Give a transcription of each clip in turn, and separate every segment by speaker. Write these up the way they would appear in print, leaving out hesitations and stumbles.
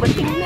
Speaker 1: Dumating na!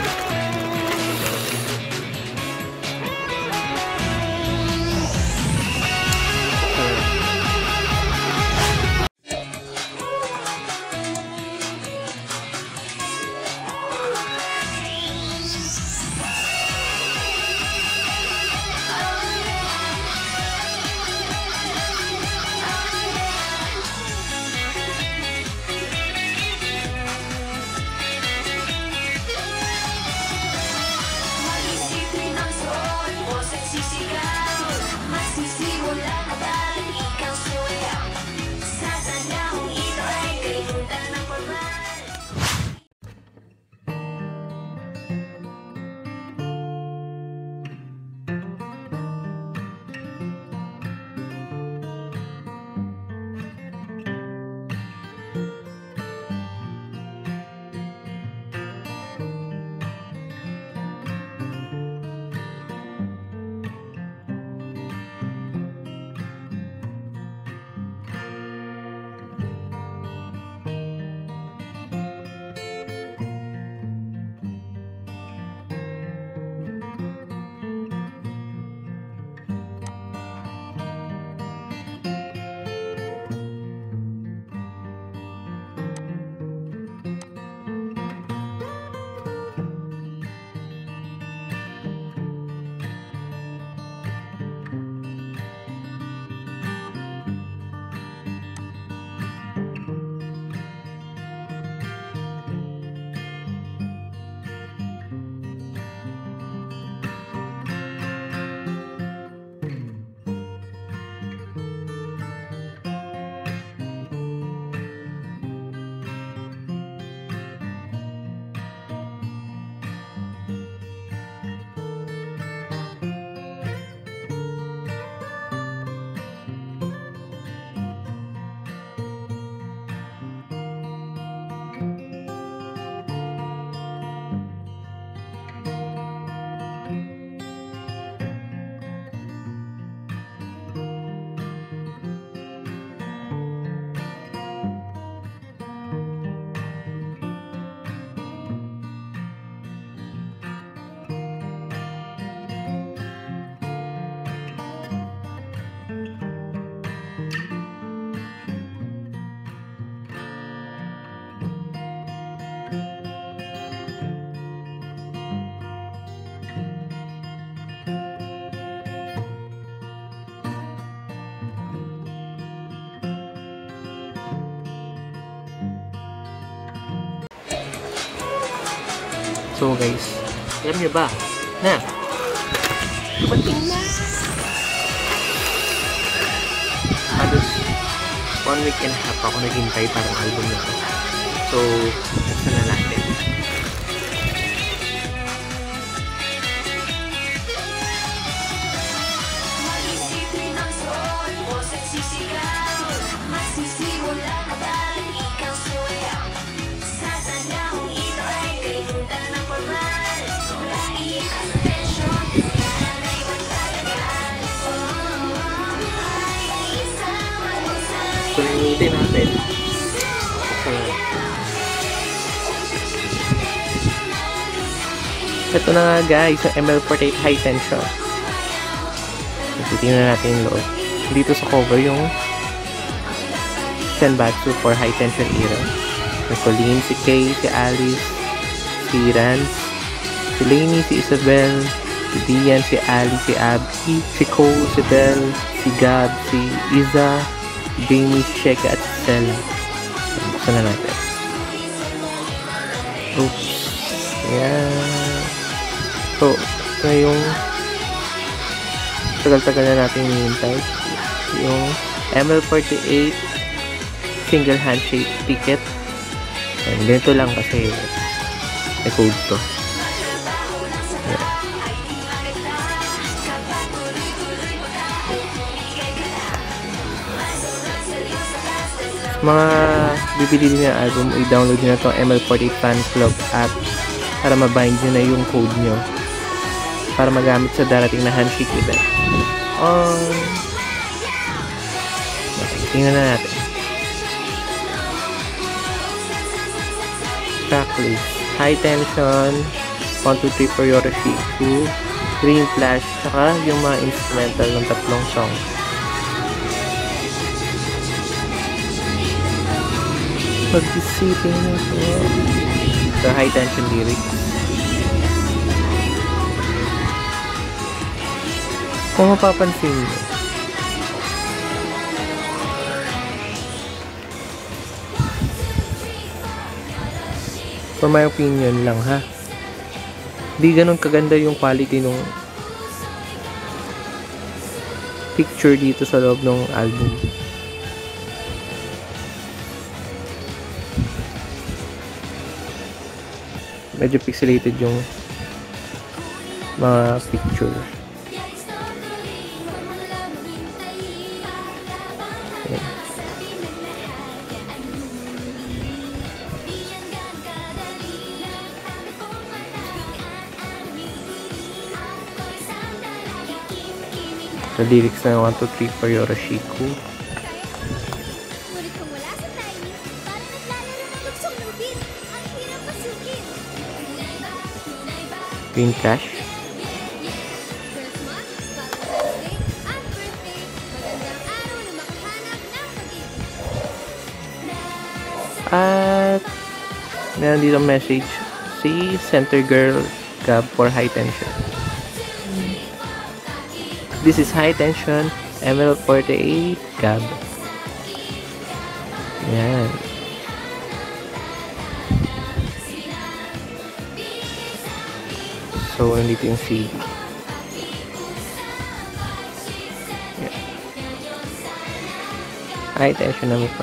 Speaker 2: So guys, alam niyo ba na dumating na! Halos 1 week and a half ako naghintay para ang album na to. So, buksan na natin. Kunin natin. Ito na nga guys, yung ML48 High Tension. Titingnan natin yung loob. Dito sa cover yung Senbatsu for High Tension era. May Colleen, si Kay, si Alice, si Rance, si Lainey, si Isabel, si Dian, si Ali, si Abby, si Cole, si Belle, si Gab, si Iza, Jamie, Sheka at Stella. Buksan na natin. Oops. Ayan. So, ito na yung tagal-tagal na natin hinihintay. Yung ML48 single handshake ticket. Ayan, ganito lang kasi may code to. Ayan. Mga bibili din ng album, i-download nyo na itong ML48 Fan Club app para mabind nyo na yung code nyo para magamit sa darating na handshake event. Tingnan na natin. Tracklist. High Tension, 1, 2, 3 for Yoroshiku, Green Flash, tsaka yung mga instrumental ng tatlong song. Pag-isipin na ito. The High Tension lyrics. Kung mapapansin mo, for my opinion lang ha, di ganun kaganda yung quality ng picture dito sa loob ng album. Medyo pixelated yung mga picture. Ayan. The lyrics na 1, 2, 3 for Yoroshiku. Green Flash. At meron dito message si Center Girl Gab for High Tension. This is High Tension, Emerald 48 Gab. Yan. So, nandito yung CD. Yan. High Tension Emerald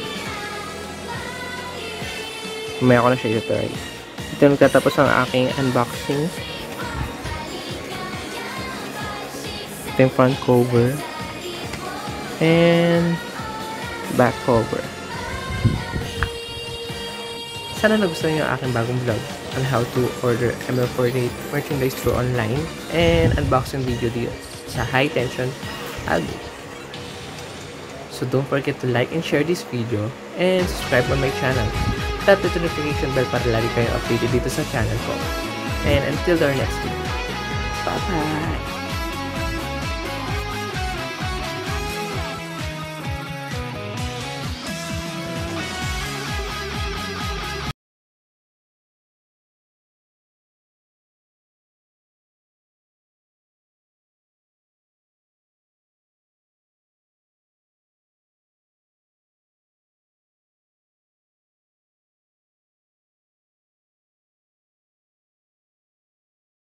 Speaker 2: 48. Mamaya ko na siya i-try. Ito nagtatapos ang aking unboxing. Ito yung front cover and back cover. Sana nagustuhan niyo ang aking bagong vlog on how to order ML48 merchandise through online and unboxing video dito sa High Tension album. So don't forget to like and share this video and subscribe on my channel. Tap the notification bell para lagi kayong updated dito sa channel ko. And until our next video. Bye-bye!